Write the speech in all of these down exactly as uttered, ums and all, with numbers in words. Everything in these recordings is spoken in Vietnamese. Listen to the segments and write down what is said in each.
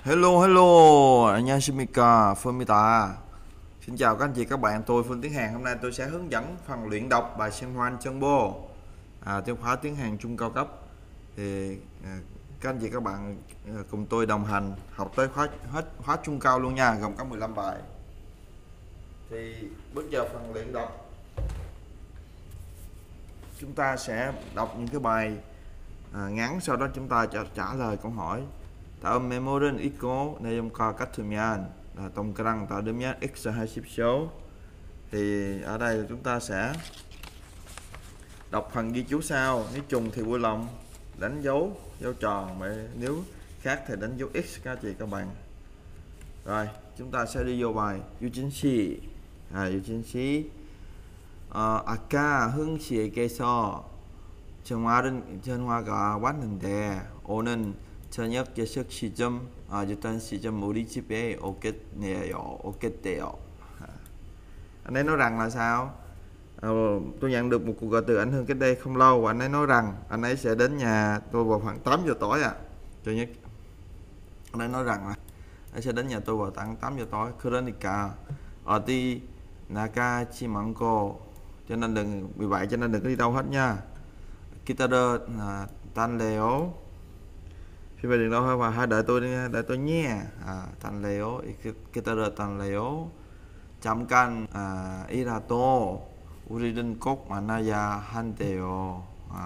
Hello hello, 안녕하십니까, Phương. Xin chào các anh chị các bạn, tôi Phương Tiếng Hàn. Hôm nay tôi sẽ hướng dẫn phần luyện đọc bài Sinh Hoan Chân Bô, à, tiêu khóa tiếng Hàn trung cao cấp. Thì à, các anh chị các bạn à, cùng tôi đồng hành học tới khóa hết khóa trung cao luôn nha, gồm có mười lăm bài. Thì bước vào phần luyện đọc, chúng ta sẽ đọc những cái bài à, ngắn, sau đó chúng ta trả, trả lời câu hỏi. 다음 메모를 읽고 내용과 같으면 동그랑 닫으면 X 하십시오. Thì ở đây chúng ta sẽ đọc phần ghi chú sau. Nếu trùng thì vui lòng đánh dấu dấu tròn, mà nếu khác thì đánh dấu X các chị các bạn. Rồi chúng ta sẽ đi vô bài. 유진 씨, 아 유진 씨, 어, 아까 흥 씨에게서 전화는 전화가 왔는데 오는 저녁 여섯 시쯤 아, 여덟 시쯤 우리 집에 오겠네요. 오겠대요. Anh ấy nói rằng là sao? Ờ, tôi nhận được một cuộc gọi từ anh Hưng cách đây không lâu, và anh ấy nói rằng anh ấy sẽ đến nhà tôi vào khoảng tám giờ tối à. Cho nhất anh ấy nói rằng là anh sẽ đến nhà tôi vào khoảng tám giờ tối. 그러니까 어디 나가지 말고, cho nên đừng, vì vậy cho nên đừng có đi đâu hết nha. 기다려 달래요. Khi về đường đâu thôi, và hãy đợi tôi đi, đợi tôi nhé. À, 달래요. 기다려 달래요. 잠깐 아, 이라도 우리는 꼭 만나야 한대요. À,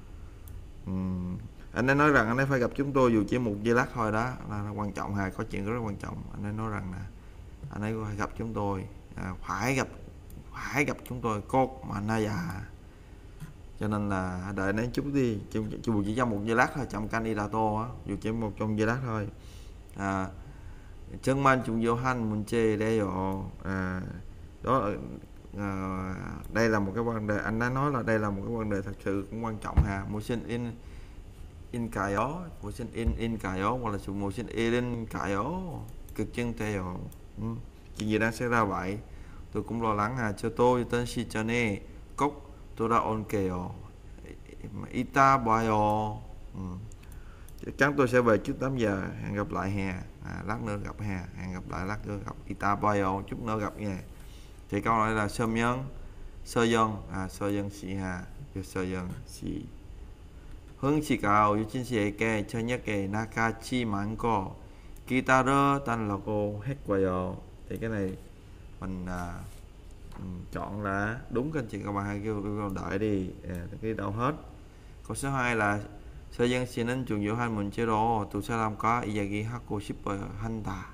um, anh ấy nói rằng anh ấy phải gặp chúng tôi dù chỉ một giây lát thôi, đó là, là quan trọng ha, có chuyện rất là quan trọng. Anh ấy nói rằng là anh ấy phải gặp chúng tôi, à, phải gặp phải gặp chúng tôi, 꼭 만나야. Cho nên là đợi đến chút đi, dù chỉ trong một giây lát thôi, chậm canh đi là tô á, dù chỉ một trong giây lát thôi. À, 정말 중요한 문제래요. À, đó à, đây là một cái vấn đề, anh đã nói là đây là một cái vấn đề thật sự cũng quan trọng ha. 무슨 in in cãi 무슨 in in cãi hoặc là 무슨 일인 cãi 걱정돼요. Ừ. Chuyện gì đang xảy ra vậy? Tôi cũng lo lắng ha. cho tôi tên si 전에 꼭 돌아올게요. 이따 봐요. Ừ. Chắc chắn tôi sẽ về trước tám giờ. Hẹn gặp lại hè. À, lát nữa gặp hè. Hẹn gặp lại lát nữa gặp. 이따 봐요. Chút nữa gặp nha. Thì câu này là sơ nhân, sơ dân, à sơ dân sĩ hà, sơ dân sĩ. Hưng 씨가 유진 씨에게 저녁에 나가지 말고 기다려 달라고 했고요. Thì cái này mình à, chọn là đúng, các anh chị các bạn hãy kêu, kêu đợi đi, à, cái đâu hết. Câu số hai là 서영 씨는 중요한 문제로 두 사람과 이야기하고 싶어야 한다.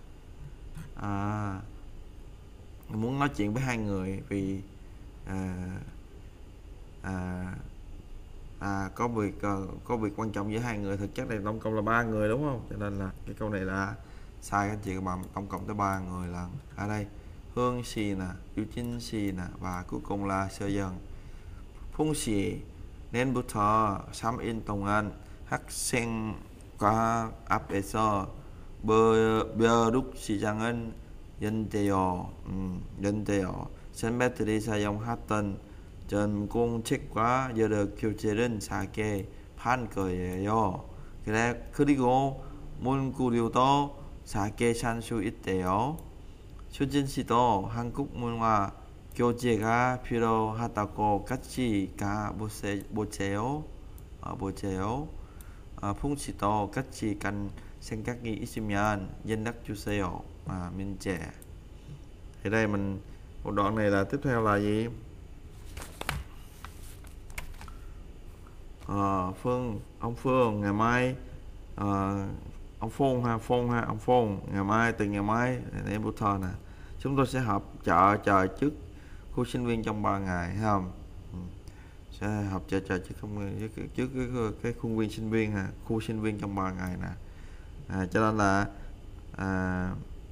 À, muốn nói chuyện với hai người vì à, à, à, có việc có việc quan trọng giữa hai người. Thực chất này tổng cộng là ba người đúng không? Cho nên là cái câu này là sai các anh chị các bạn, tổng cộng tới ba người là ở đây Hương Sì nè, Eugene Sì nè, và cuối cùng là Sơ Dân. Phung Sì 내일부터 삼 일 동안 학생과 앞에서 벼룩 시장을 연대요. 음, 연대요. 선배들이 사용하던 전공책과 여러 교재를 사게 판 거예요. 그래, 그리고 문구류도 사게 산 수 있대요. 수진 씨도 한국 문화 교재가 필요하다고 같이 가 보세요. 어, 보세요. 어, 풍 씨도 같이 간 생각이 있으면 연락 주세요. À, minh trẻ. Thì đây mình một đoạn này là tiếp theo là gì? À, Phương, ông Phương ngày mai, à, ông Phong ha, Phong ha, ông Phong ngày mai, từ ngày mai đến buổi thờ nè, chúng tôi sẽ họp chợ chờ trước khu sinh viên trong ba ngày, thấy không? Ừ. Sẽ họp chợ chờ trước không trước, trước cái, cái khuôn viên sinh viên ha, khu sinh viên trong ba ngày nè. À, cho nên là à,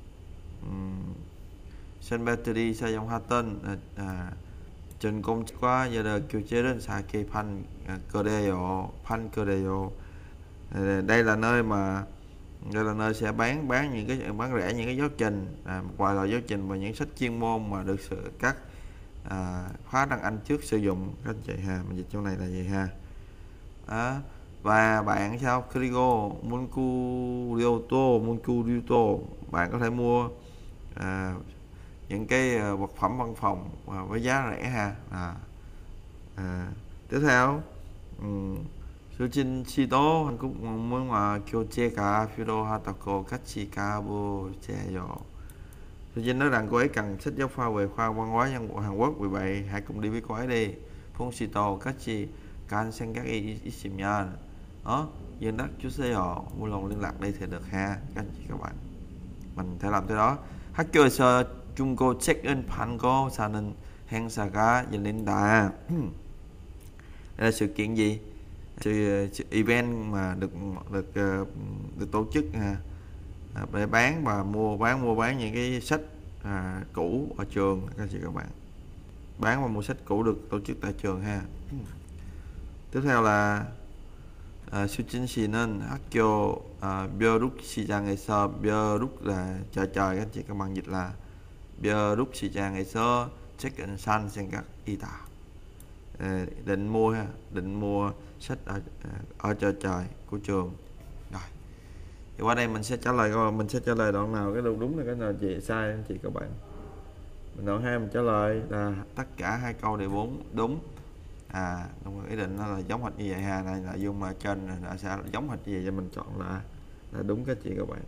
선배들이 사용하던 아, 전공과 여러 교재를 사게 판 거래요. 판 거래요. Đây là nơi mà đây là nơi sẽ bán bán những cái bán rẻ những cái giáo trình, à, ngoài loại giáo trình và những sách chuyên môn mà được sự các à, khóa đăng Anh trước sử dụng các anh chị ha. Mình dịch chỗ này là gì ha? À, Và bạn sao Krigo Monku Ryoto Monku Ryoto bạn có thể mua à, những cái à, vật phẩm văn phòng à, với giá rẻ ha. à, à, Tiếp theo um, Sujin Shido Hàn Quốc muốn mà Kyocheka Fido Hatako Kachikabu Cheyo. Sujin nói rằng cô ấy cần sách giáo khoa về khoa văn hóa nhân Hàn Quốc, vì vậy hãy cùng đi với cô ấy đi. Phong Shito Kachi Kan Sengat Isimian đó dân đất chú xe họ vui lòng liên lạc đây thì được ha các anh chị các bạn, mình thể làm tới đó. 학교에서 중고 책은 판고 사는 행사가 열린다. Đây là sự kiện gì? Sự, sự event mà được được được tổ chức à, để bán và mua bán mua bán những cái sách à, cũ ở trường các anh chị các bạn, bán và mua sách cũ được tổ chức tại trường ha. Tiếp theo là 아, 수진 씨는 학교 아, 벼룩 시장에서 벼룩 là chợ trời, các chị các bạn dịch là 벼룩 시장에서 책은 산 생각이다. à, định mua ha định mua sách ở ở chợ trời của trường. Rồi thì qua đây mình sẽ trả lời coi mình sẽ trả lời đoạn nào cái đúng đúng là cái nào chị sai anh chị các bạn. Đoạn hai mình trả lời là tất cả hai câu đều bốn đúng. À đúng rồi, ý định nó là giống hệt như vậy ha, này nội dung mà trên là sẽ giống hệt như vậy cho mình chọn là là đúng các chị các bạn.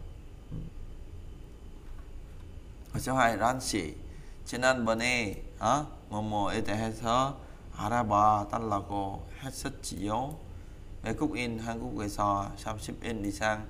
số hai 란씨 지난번에 어? 뭐뭐에 대해서 알아봐 달라고 했었지요. 외국인 한국에서 삼십 인 이상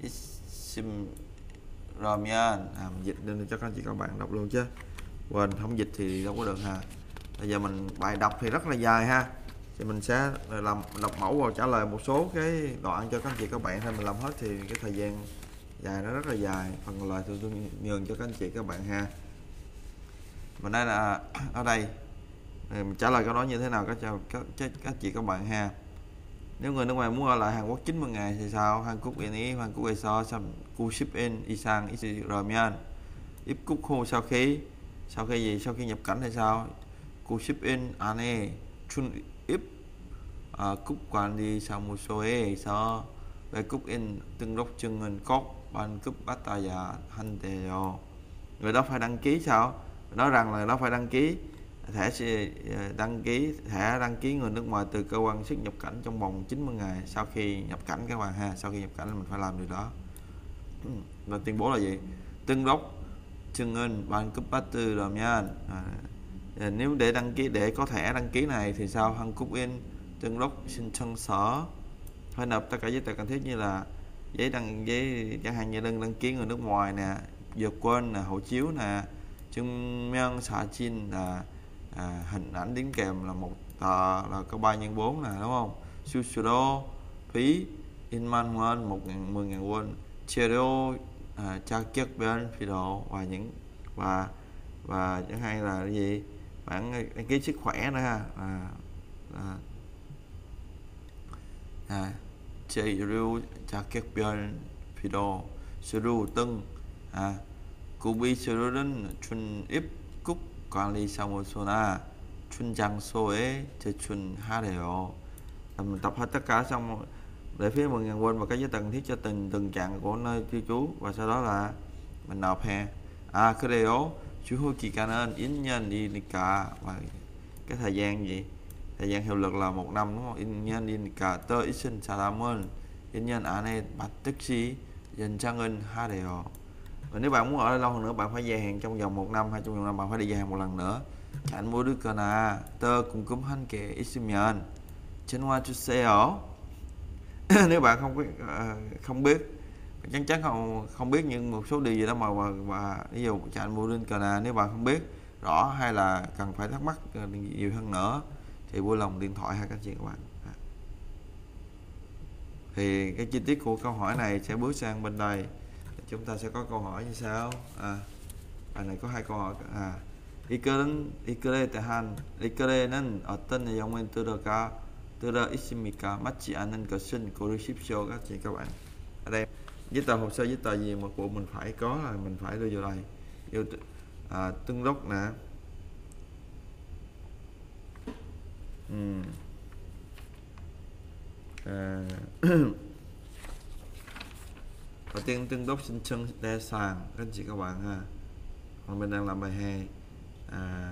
있으면 à, dịch nên cho các anh chị các bạn đọc luôn chứ quên không dịch thì đâu có được ha. Bây giờ mình bài đọc thì rất là dài ha, thì mình sẽ làm đọc mẫu và trả lời một số cái đoạn cho các anh chị các bạn thôi. Mình làm hết thì cái thời gian dài nó rất là dài, phần còn lại thì tôi nhường cho các anh chị các bạn ha. Và đây là ở đây mình trả lời câu đó như thế nào các các các, các chị các bạn ha. Nếu người nước ngoài muốn ở lại Hàn Quốc chín mươi ngày thì sao? Hàn Quốc yên ý Hàn Quốc so 구십 인 이상 있으면 입국 후 sau khi sau khi gì sau khi nhập cảnh hay sao? 구십 인 안에 출입 아, 국관리사무소에서 외국인 등록증은 꼭 발급받아야 한대요. Người đó phải đăng ký sao? Nói rằng là nó phải đăng ký thẻ đăng ký thẻ đăng ký người nước ngoài từ cơ quan xuất nhập cảnh trong vòng chín mươi ngày sau khi nhập cảnh các bạn ha. Sau khi nhập cảnh mình phải làm điều đó. Và tuyên bố là gì? Tương đốc 증은 발급받으려면 à, nếu để đăng ký để có thẻ đăng ký này thì sao? 한국인 등록 신청서 phải nộp tất cả giấy tờ cần thiết như là giấy đăng giấy chẳng hạn như đơn đăng ký người nước ngoài nè, vượt quên nè, hộ chiếu nè, 증명사진 là à, hình ảnh đính kèm là một tờ là có ba nhân bốn nè, đúng không? 수수료 phí inman won một ngàn mười ngàn won, chế độ à, 자격별 필요 và những và và chẳng hạn là cái gì bản đăng ký sức khỏe nữa ha. à, à, à, 재료 자격별 필요 수료 등 à, 구비 수료는 출입국 관리사무소나 출장소에 제출하래요. Mình tập hết tất cả xong để phía mười ngàn won và các giấy tờ cần thiết cho từng từng trạng của nơi cư trú và sau đó là mình nộp hè. À 그래요. 주후 기간은 일 년이니까 và cái thời gian gì? Thời gian hiệu lực là một năm đúng không? 일 년이니까 더 있은 사람은 일 년 안에 반드시 연장은 하래요. Và nếu bạn muốn ở lâu hơn nữa bạn phải gia hạn trong vòng một năm hay trong vòng năm bạn phải đi gia hạn một lần nữa. 안 모르거나 더 궁금한 게 있으면 전화 주세요. Nếu bạn không biết không biết chắc chắn không không biết những một số điều gì đó mà mà, mà ví dụ chẳng mua lên cờ nếu bạn không biết rõ hay là cần phải thắc mắc nhiều hơn nữa thì vui lòng điện thoại hay các chị các bạn. Thì cái chi tiết của câu hỏi này sẽ bước sang bên đây, chúng ta sẽ có câu hỏi như sau. À, bài này có hai câu hỏi. À, 이글은 이글에 대한 이글에는 어떤 내용을 들어가 들어 있습니까? 맞지 않은 것은 고르십시오 các chị các bạn. Ở đây giấy tờ hồ sơ giấy tờ gì mà bộ mình phải có là mình phải đưa vô đây. Vô à, tương đốc nè. Uhm. à, đầu tiên tương đốc xin chân đe sàng các anh chị các bạn ha. Còn mình đang làm bài hai. À,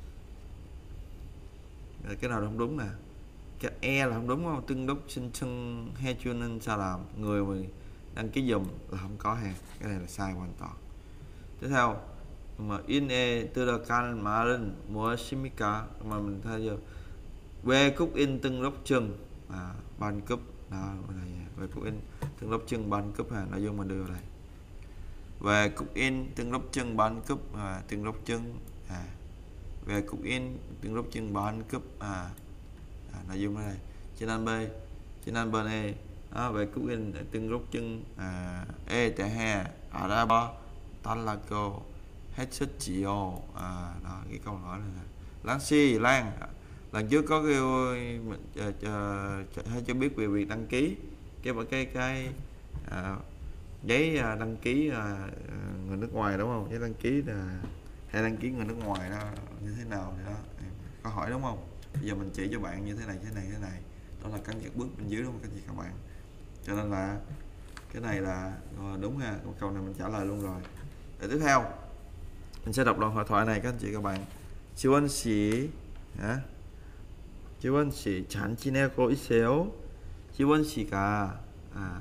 cái nào không đúng nè, cái E là không đúng không? Tương đốc xin chân he chưa nên sao làm, người mà đăng ký dùm là không có hàng, cái này là sai hoàn toàn. Tiếp theo mà in e 들어간 말은 무엇입니까? mà mình thay giờ về cúc in từng lớp chân à, ban cấp đó này, về cúc in từng lớp chân ban cấp ha, nội dung mình đưa đây về cúc in từng lớp chân ban cấp à, từng lớp chân à, về cúc in từng lớp chân ban cấp à, à nội dung đây trên anh B trên anh bên E đó, về cúc in từng lớp chân à, E tại hè ở ra ba 달라고 했었지요. À, đó, cái câu hỏi này Lan Si Lan lần trước có kêu uh, uh, hay cho biết về việc đăng ký cái cái cái uh, giấy uh, đăng ký uh, người nước ngoài đúng không, giấy đăng ký là hay đăng ký người nước ngoài đó như thế nào thì đó có hỏi đúng không. Bây giờ mình chỉ cho bạn như thế này thế này thế này, đó là các bước bên dưới đúng không các chị các bạn. Cho nên là cái này là đúng ha, câu này mình trả lời luôn rồi. Để tiếp theo mình sẽ đọc đoạn hội thoại này các anh chị các bạn. 지원 씨, 아? 지원 씨 잘 지내고 있어요? 지원 씨가 아,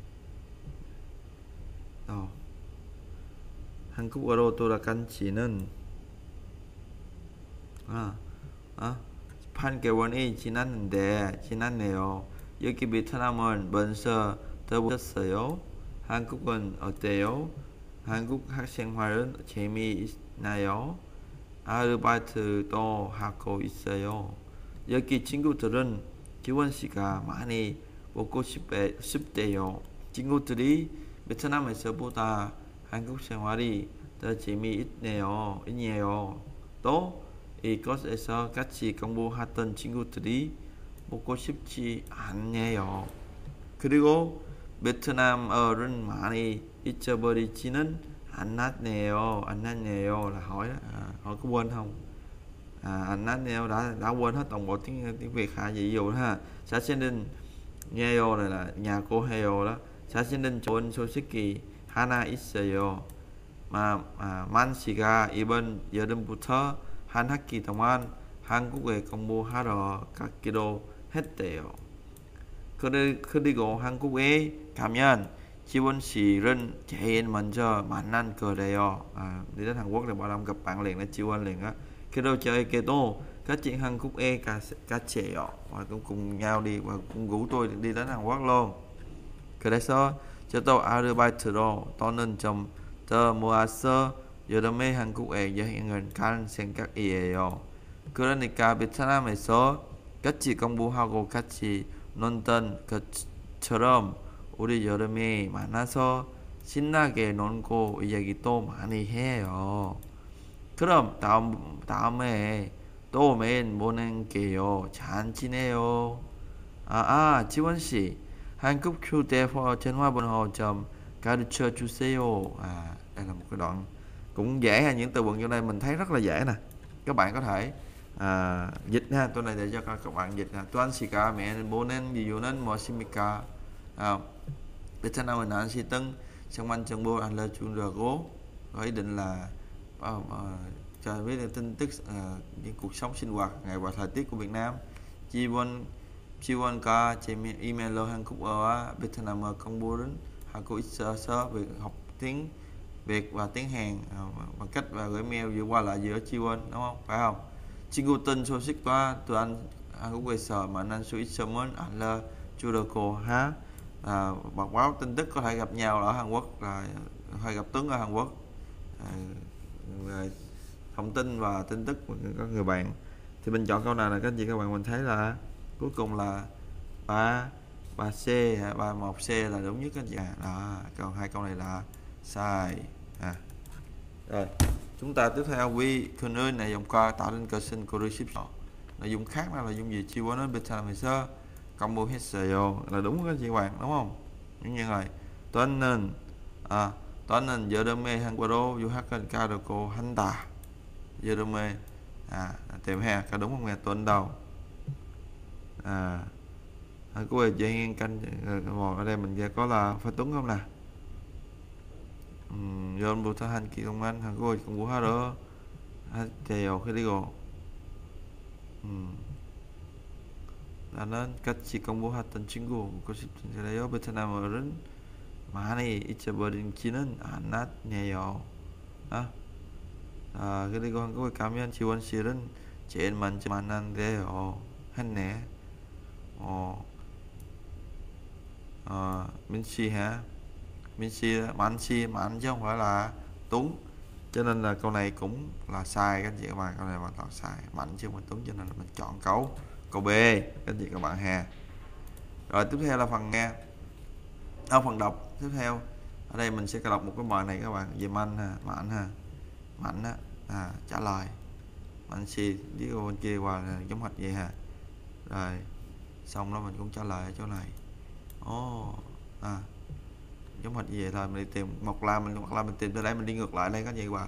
어, 한국으로 돌아간 지는 아, 아, 팔 개월이 지났는데 지났네요. 여기 베트남은 벌써 더보셨어요? 한국은 어때요? 한국 학생활은 재미있나요? 아르바이트도 하고 있어요. 여기 친구들은 지원 씨가 많이 보고 싶대, 싶대요. 친구들이 베트남에서보다 한국 생활이 더 재미있네요. 있네요. 또 이곳에서 같이 공부하던 친구들이 보고 싶지 않네요. 그리고 베트남어는 많이 잊어버리지는 않았네요. 않았네요 là hỏi à, hỏi có quên không? À, 않았네요 đã đã quên hết toàn bộ tiếng tiếng Việt hả? Ví dụ ha. 자신은 네요 này là nhà cô Heo đó. 자신은 좋은 소식이 하나 있어요. 마, 아, 만 씨가 이번 여름부터 한 학기 동안 한국에 공부하러 가기로 했대요. 그리고 한국에 가면 지원 씨는 제일 먼저 만난 거래요. À, đi đến Hàn Quốc thì bảo Lâm gặp bạn liền là Jiwon liền á. 그리고 저에게도 같이 한국에 갔어요. Và cũng cùng nhau đi và cũng rủ tôi đi đến Hàn Quốc luôn. 그래서 저도 아르바이트로 돈은 좀 더 모아서 여름에 한국에 여행을 갈 생각이에요. 그러니까 베트남에서 같이 공부하고 같이 논던 것처럼 우리 여름에 만나서 신나게 놀고 이야기도 많이 해요. 그럼 다음 다음에 또 매일 보낼게요. 잘 지내요. 아, 아 지원 씨, 한국 휴대폰 전화번호 좀 가르쳐 주세요. À, đây là một cái đoạn cũng dễ ha, những từ vựng vô đây mình thấy rất là dễ nè. Các bạn có thể à, dịch ha, tôi này để cho các bạn dịch nè. Tuan sĩ cả mẹ bố nên ví dụ nên mua simika. 베트남은 안 시등 정만 정보 알려주려고 có ý định là uh, uh, cho biết tin tức uh, những cuộc sống sinh hoạt ngày và thời tiết của Việt Nam. Jiwon Jiwon có email 한국 ở Vietnam công bố đến 하고 있어서 việc học tiếng Việt và tiếng Hàn uh, bằng cách và gửi mail vừa qua lại giữa Jiwon đúng không, phải không? 친구 뜬 소식과 또한 한국에서 만난 수 있으면 알려주려고 하. À, bật báo tin tức có thể gặp nhau ở Hàn Quốc, là hay gặp Tuấn ở Hàn Quốc. À, thông tin và tin tức của các người bạn thì mình chọn câu nào là các anh chị các bạn mình thấy là cuối cùng là ba ba C ba một C là đúng nhất các anh chị. À, đó, còn hai câu này là sai. À, rồi chúng ta tiếp theo vi khơi nơi này dùng qua tạo nên cơ sinh của receipt nội dung khác là nội dung gì chi nói 베트남에서 공부했어요 là đúng các chị bạn đúng không? Những như vậy 또는 아 또는 여름에 한국으로 유학을 가려고 한다. 여름에 à tìm hè có đúng không nghe? Tuần đầu à à, cô ơi chị nghe canh rồi ở đây mình sẽ có là Phan Tuấn không nè. John 부탁한 기동만 하고 공부하러 하세요. 그리고 음, 나는 같이 공부했던 친구 묻고 싶은 그래요. 베트남어는 많이 잊어버리지는 않았네요. 아, 아 그리고 한국에 가면 지원 씨는 제일 먼저 만난대요. 했네. 어, 어, 민씨 hả? Minsi Mansi Mạnh chứ không phải là Tuấn, cho nên là câu này cũng là sai các anh chị các bạn, câu này hoàn toàn sai, Mạnh chứ không phải Tuấn, cho nên là mình chọn câu câu B các anh chị các bạn ha. Rồi tiếp theo là phần nghe à, phần đọc tiếp theo. Ở đây mình sẽ đọc một cái bài này các bạn về Mạnh ha, Mạnh ha, Mạnh á, à, trả lời Mansi với cô bên kia qua là giống hệt vậy ha. Rồi xong đó mình cũng trả lời ở chỗ này. Ồ oh, à giống hệt như vậy thôi, mình đi tìm một la mình hoặc là mình tìm tới đây mình đi ngược lại đây có gì qua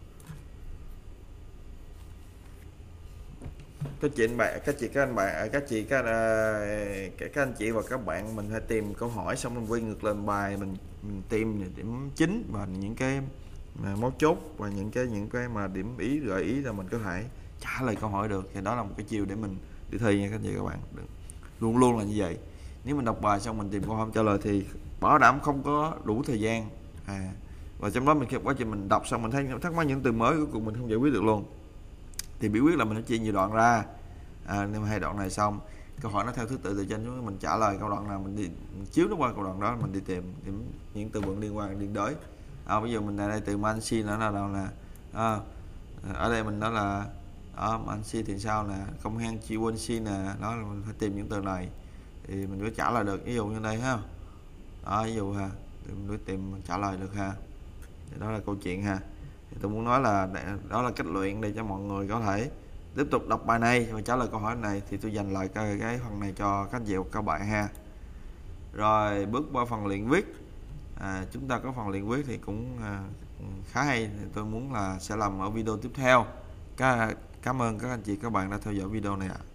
các chị bạn các chị các anh bạn các chị các các, các anh chị và các bạn, mình phải tìm câu hỏi xong mình quay ngược lên bài, mình mình tìm điểm chính và những cái mấu chốt và những cái những cái mà điểm ý gợi ý là mình có thể trả lời câu hỏi được, thì đó là một cái chiều để mình đi thi nha các chị các bạn. Luôn luôn là như vậy, nếu mình đọc bài xong mình tìm câu hỏi trả lời thì bảo đảm không có đủ thời gian à, và trong đó mình quá trình mình đọc xong mình thấy thắc mắc những từ mới cuối cùng mình không giải quyết được luôn, thì bí quyết là mình sẽ chia nhiều đoạn ra à, nếu mà hai đoạn này xong câu hỏi nó theo thứ tự từ trên xuống, mình trả lời câu đoạn nào mình đi mình chiếu nó qua câu đoạn đó, mình đi tìm, tìm những từ vựng liên quan liên đới à, bây giờ mình đây từ Mansi nữa là đâu nè à, ở đây mình nói là đó, Mansi thì sao nè, công hang chi quân si nè, đó là mình phải tìm những từ này thì mình có trả lời được, ví dụ như đây ha. Đó, ví dụ ha, mình đối tìm mình trả lời được ha, thì đó là câu chuyện ha. Thì tôi muốn nói là đó là cách luyện để cho mọi người có thể tiếp tục đọc bài này và trả lời câu hỏi này, thì tôi dành lại cái, cái phần này cho các chị các bạn ha. Rồi bước qua phần luyện viết à, chúng ta có phần luyện viết thì cũng à, khá hay, thì tôi muốn là sẽ làm ở video tiếp theo. Cảm ơn các anh chị các bạn đã theo dõi video này ạ. À.